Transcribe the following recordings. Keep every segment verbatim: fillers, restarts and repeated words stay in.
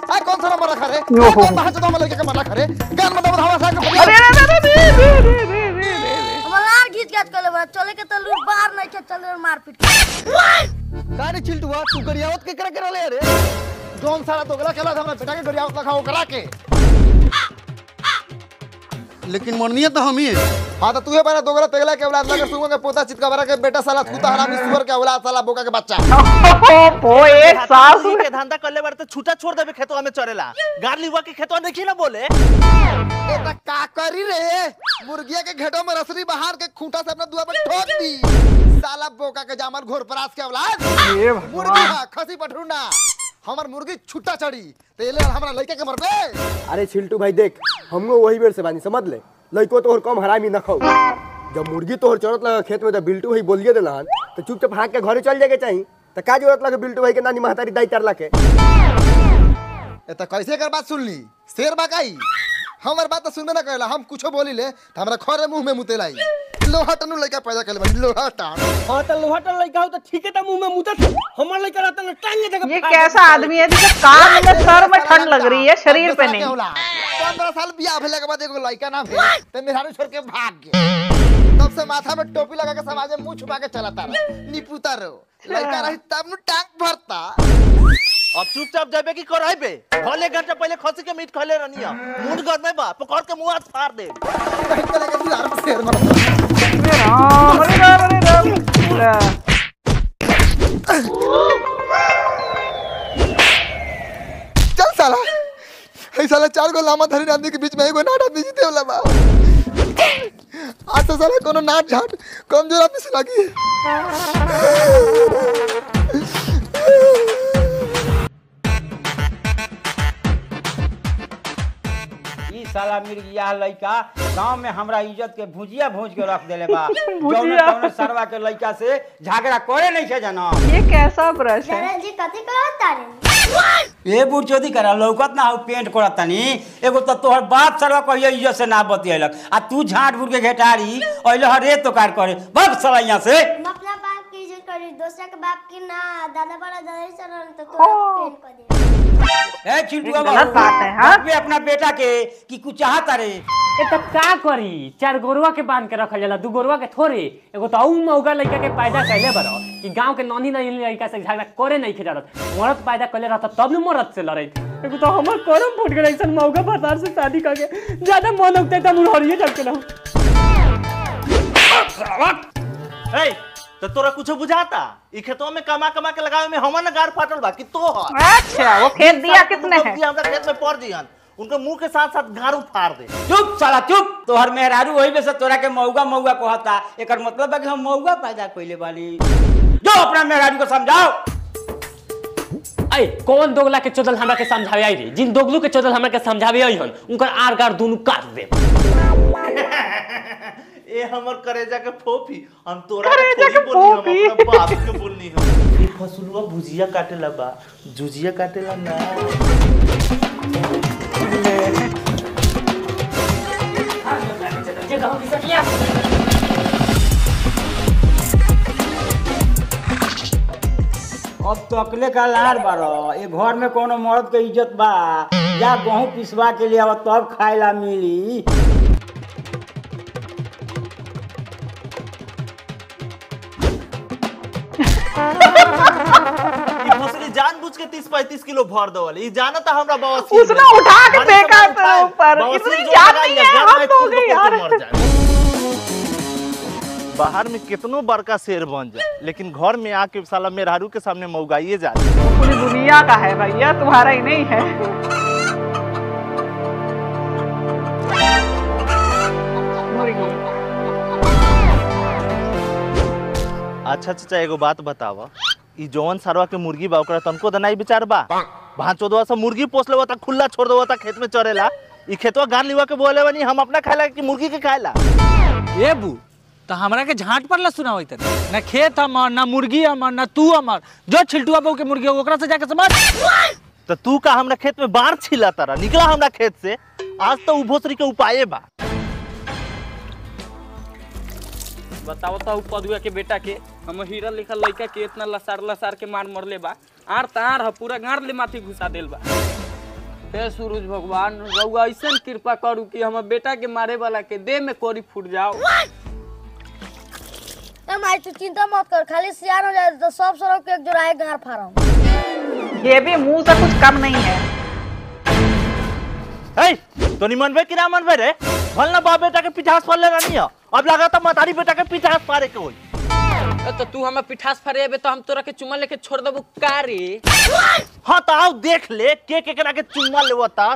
आ कौन सा नंबर रखा रे कौन बाहर चोदा में लड़के के मरला करे गान में दबा हवा साइड में अरे अरे अरे अरे हमार घिच घाच कर ले चले के तो लूट बाहर नहीं के चले मारपीट गाड़ी चिल्टुआ तू गरियावत के करे करे ले रे जोन सारा दोगला खेला था हमरा बेटा के गरियावत लखाओ करा के लेकिन मरनिया तो हम ही है। हां तो तू पहले दोगला तेगला के औलाद लगे सुंगो के पोता चितका बरा के बेटा साला कुत्ता हरामी सुअर के औलाद साला बोका के बच्चा ओ एक साल के धंधा कर ले बार तो छूटा छोड़ देबे खेतवा में चरेला गार्ली हुआ के खेतवा देखी ना बोले ए त का करी रे मुर्गिया के घेटो में रसरी बाहर के खूंटा से अपना दुआ पर ठोक दी साला बोका के जामल घोर परास के औलाद मुर्गी खसी पठरुना हमर मुर्गी छुट्टा चढ़ी तेले हमरा लइका के मरबे। अरे छिल्टू भाई देख हमको वही बेर से बानी समझ ले लइको तोहर कम हरामी न खाओ जब मुर्गी तोहर चढ़त लगा खेत में तो बिल्टू भाई बोलिए देलन तो चुपचाप भाग के घरे चल जाके चाहिए तो का जरूरत लगे बिल्टू भाई के नानी महतारी दाई तरला के ए त कैसे कर बात सुन ली शेर बाकाई हमर बात सुनबे ना कहला हम कुछो बोली ले त हमरा खरे मुंह में मुतेलाई लोहाटनु लइका पैदा कर ले लोहाटा हां त लोहाटा लइका हो त ठीक है त मुंह में मुतत हमर लइका रहता न टांगे जगह ये कैसा आदमी है जिसके कान में सर में ठंड लग रही है शरीर पे नहीं। पंद्रह साल बियाह भेले के बाद एगो लइका ना भेल त मेहरारू छोड़ के भाग गए तब से माथा में टोपी लगा के समाज में मुंह छुपा के चलाता रहा निपुता रहो लइका रही तब नु टांग भरता अब चुपचाप जाबे की कराई बे भले घंटा पहले खसी के मीट खले रहनिया मुंड घर में बा पकड़ के मुंह हाथ फाड़ दे कहीं के लगे दीवार में शेर मर राम अरे राम अरे राम चल साला ए साला चार गो लामा धरी आदमी के बीच में एगो नाट आदमी जीते वाला बा आज तो साला कोनो नाट झाट कमजोर आदमी से लगी साला मिर्गिया लइका गांव में हमरा इज्जत के भुजिया भूज के रख देले बा जौन कौन सरवा के लइका से झगड़ा करे नहीं छे जाना। ये कैसा प्रश्न है दादाजी कथि करत तारे ए बुढ़ चोदी करा लौकत ना हो पेंट करत तनी एगो त तोहर बाप सरवा कहियो इज्जत से ना बतियलक आ तू झाट बुड़ के घेटारी ओइले हरे तो कार करे बक साला यहां से हम अपना बाप की इज्जत करी दूसरा के बाप की ना दादा बड़ा दादा चलन तो तोरा पेन कर दे ए चिंटुआ गलत बात है हां वे अपना बेटा के की कुछ चाहता रे ए त का करी चार गोरुआ के बांध के रखल जाला दू गोरुआ के थोड़े एगो त औ मौगा लइका के पैदा कैले बरो कि गांव के नन्ही नन्ही लइका से झगड़ा करे नहीं खेजरत मरद पैदा कैले रहत तब न मरद से लड़ै एगो त हमर करम फुट गेल ऐसन मौगा फतार से शादी करके ज्यादा मन उगते त मुरहरिए जब के ना ए तो तोरा कुछ बुझाता ई खेतों में कमा कमा के लगावे में हमन गार फाटल बा कि तो अच्छा वो खेत दिया कितने है हमरा खेत में पड़ दिहन उनके मुंह के साथ साथ गारू फाड़ दे चुप साला चुप तोहर मेहरारू वही में से तोरा के मौगा मौगा कहता एकर मतलब है कि हम मौगा पैदा कइले बानी जो अपना मेहरारू को समझाओ। ए कौन दोगला के चोदल हमरा के समझावे आई रे जिन दोगलू के चोदल हमरा के समझावे आई हन उनकर आर गार दोनों काट दे ए हमर करेजा के फोफी हम तोरा के थोड़ी बोलनी हम अपना बाप के बोलनी हम ई फसलुआ भुजिया काटेला बा जुजिया काटेला ना अब तकले का लार बारो ए घर में कोनो मर्द के इज्जत बा या गेहूं पिसवा के लिए अब तब खाइला मिली जानबूझ के तीस पैंतीस किलो भर दवल ई जाना था हमरा बवासीर उसने उठा के फेंका पे ऊपर इतनी याद नहीं है हम तो गए यार बाहर में कितनो बड़का शेर बन जाए लेकिन घर में आके साला मेहरारू के सामने मौगाइए जा पूरी दुनिया का है भैया तुम्हारा ही नहीं है। अच्छा चाचा एगो बात बतावा ई जौन सरवा के मुर्गी बा ओकरा तनको त नहीं विचार बा भांचोदवा से मुर्गी पोस लेवा त खुला छोड़ देवा त खेत में चरेला ई खेतवा गान लिवा के बोले बनी हम अपना खाएला कि मुर्गी के खाएला ए बू तो हमरा के झाट पर ला सुनावई त ना खेत हमर ना मुर्गी हमर ना तू हमर जो छिलटुआ बहू के मुर्गी ओकरा से जाके समझ तो तू का हमरा खेत में बाढ़ छिला तारा निकला हमरा खेत से आज तो उभोसरी के उपाय बा बताओ तो पदुआ के बेटा के हम हीरा लिखल लड़का के इतना लसार लसार के मार मरले बा आर तार ह पूरा गाड़ ले माथी घुसा देल बा हे सूरज भगवान रउआ ऐसन कृपा करू कि हमर बेटा के मारे वाला के देह में कोरी फूट जाओ। ए माई तू चिंता मत कर, खाली सियान हो जाए तो सब सड़क के एक जोड़ाए गार फाड़म। ये भी मुंह से कुछ कम नहीं है। ए तो नहीं मनबे कि ना मनबे रे? भल ना बाप बेटा के पिठास फाड़ ले रानी है, अब लगा तो मतारी बेटा के पिठास फाड़े के होई। तो तू हमें पिठास फरेबे तो हम तोरा के चुम्मा लेके छोड़ देबो का रे? हां तो आओ देख ले के के करा के चुम्मा लेवता।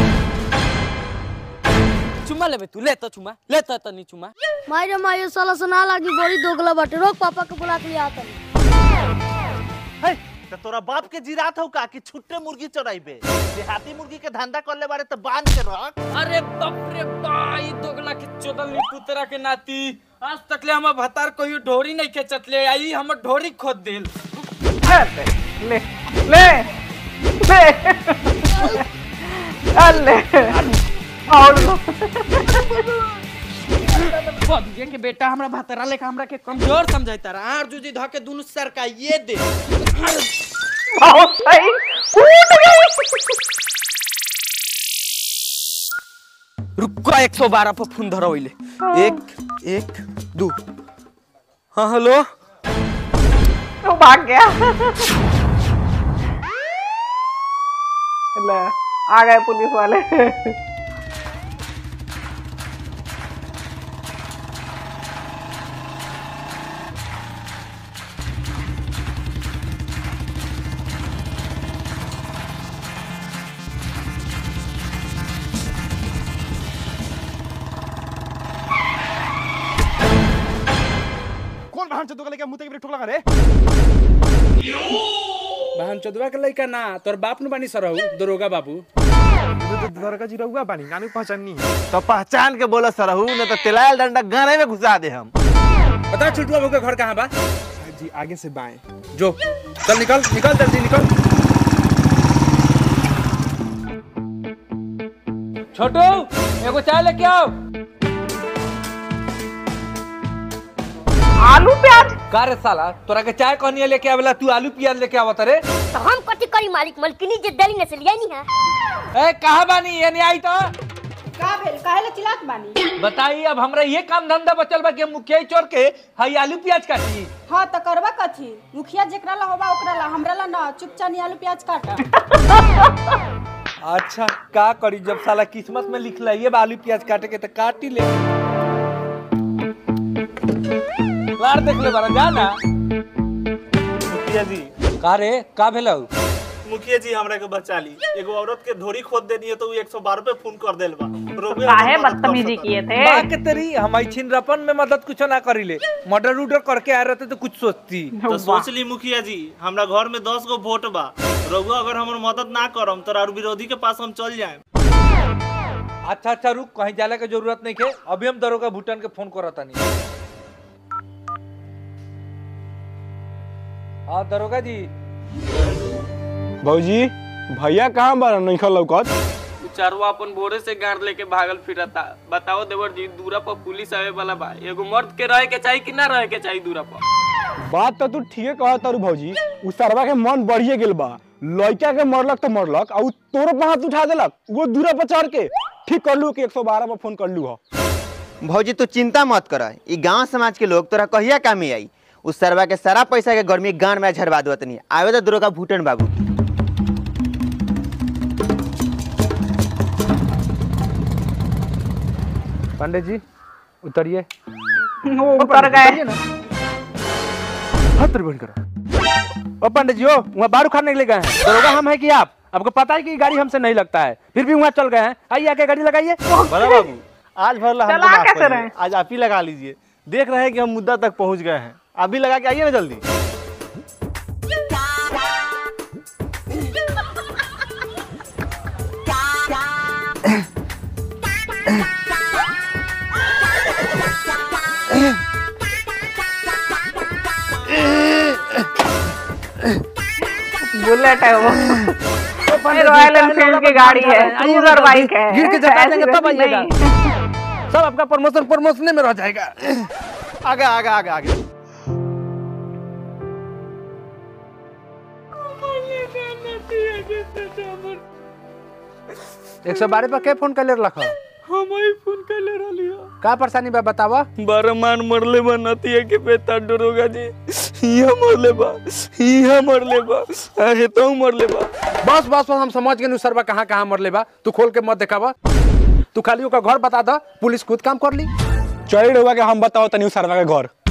चुम्मा लेबे तू, ले तो चुम्मा ले तो तनी चुम्मा। माई रे माई साला सुना लागी बड़ी दोगला बाटे, रोक पापा के बुला के आता। हे तो तोरा बाप के जिरात हो का कि छुट्टे मुर्गी चराइबे? देहाती मुर्गी के धंधा कर ले बारे तो बांध के रख। अरे बाप रे भाई दोगला के चोदल पुतरा के नाती, आज तक ले हम भतार कोई ढोरी नहीं के चतले आई, हम ढोरी खोद देल। ले ले ले अल्ले और बदिए के बेटा हमरा भतरा लेके हमरा के कमजोर समझाइता रहा, आर जुजी ध के दोनों सर का ये दे। बहुत सही कूद गई। रुको एक सौ बारह पर फोन धरो इले। एक एक दो। हाँ हेलो तो भाग गया। ले आ गए पुलिस वाले। कौन बहन चोदवा के लेके मुंह पे ठोक लगा रे? बहन चोदवा के लइका ना तोर बाप नु बानी सरहु दरोगा बाबू। तो दरोगा जी रहुआ बानी गानू पहचाननी है तो पहचान के बोला सरहू न तो तिलायल डंडा गाने में घुसा दे हम। बता छोटुआ बाबू का घर कहां बा? जी आगे से बाएं। जो चल निकल निकल जल्दी निकल। छोटू एगो चाय लेके आओ। आलू प्याज का रे साला तोरा के चाय कहनी लेके आवेला, तू आलू प्याज लेके आवत रे? तो हम कथी करी मालिक, मलकिनी जे दली ने से लिया नहीं है। ए कहां बानी ये नहीं आई तो का भेल काहे ले चिल्लात बानी? बताई अब हमरा ये काम धंधा बचल बा कि हम मुखिया चोर के हई आलू प्याज काटी। हां त करबा कथी, मुखिया जेकरा ला होबा ओकरा ला, हमरा ला ना, चुपचाप आलू प्याज काटा। अच्छा का करी जब साला किस्मत में लिखला ये आलू प्याज काटे के तो काट ही ले। लार देख ले बारा जा ना। मुखिया जी का रे का भेलौ? मुखिया जी हमरा के बचा ली, एगो औरत के धोरी खोद देनी है तो एक सौ बारह पे फोन कर देल बा। काहे बदतमीजी किए थे? बा के तेरी हम छिनरपन में मदद कुछ ना करिले, मर्डर उडर करके आ रहते तो कुछ सोचती। तो सोच ली मुखिया जी हमरा घर में दस गो वोट बा, रउआ अगर हमर मदद ना करम तो और विरोधी के पास हम चल जाएं। अच्छा अच्छा रुक, कहीं जाने की जरूरत नहीं है, अभी हम दरोगा भूटान के फोन करता नहीं। हाँ दरोगा जी। भौजी भैया कहाँ बार नहीं खा लौकत? चारवा अपन भोरे से गाड़ लेके भागल फिरता। बताओ देवर जी दूरा पर पुलिस आवे वाला बा, एगो मर्द के रहे के चाहिए कि ना रहे के चाहिए दूरा पर? बात तो तू ठीक कहा तारू भौजी, उ सरवा के मन बढ़िए गेल बा, लड़का के मरलक तो मरलक और तोरो पे हाथ उठा देलक, वो दूरा पर चढ़ के ठीक कर लू कि एक सौ बारह पर फोन कर लू हो। भौजी तू चिंता मत कर, ई गांव समाज के लोग तोरा कहिया काम में आई, उस सरवा के सारा पैसा के गर्मी गांड में झरवा देवत नहीं आवे तो दरोगा भूटन बाबू। पांडे जी उतरिए। उतर गए ना हाथ बंद करो। ओ पांडे जी हो वहाँ बारू खाने के लिए गए हैं, दरोगा हम है कि आप? आपको पता है कि गाड़ी हमसे नहीं लगता है, फिर भी वहाँ चल गए हैं। आइए आके गाड़ी लगाइए। बड़ा बाबू आज भर ला चला कैसे रहे? आज आप ही लगा लीजिए, देख रहे हैं कि हम मुद्दा तक पहुंच गए हैं, आप भी लगा के आइए ना जल्दी। बुलेट है वो, रॉयल एनफील्ड की गाड़ी है, क्रूजर बाइक है। गिर के जता देंगे तब आइएगा, सब आपका प्रमोशन प्रमोशन में रह जाएगा। आगे आगे आगे आगे। एक सौ बारह पर के फोन कर ले रख हम ही फोन कर ले रही का परेशानी बा बतावा। बारह मान मरले बा नतिया के बेटा डरोगा जी यहाँ मरले बा यहाँ मरले बा अरे तो मरले बा। बस बस बस हम समझ गए सरवा कहाँ कहाँ मरले बा। तू खोल के मत देखावा, तू खाली ओका घर बता द, पुलिस खुद काम कर ली। चढ़ी रहुआ के हम बताओ तनी सरवा के घर।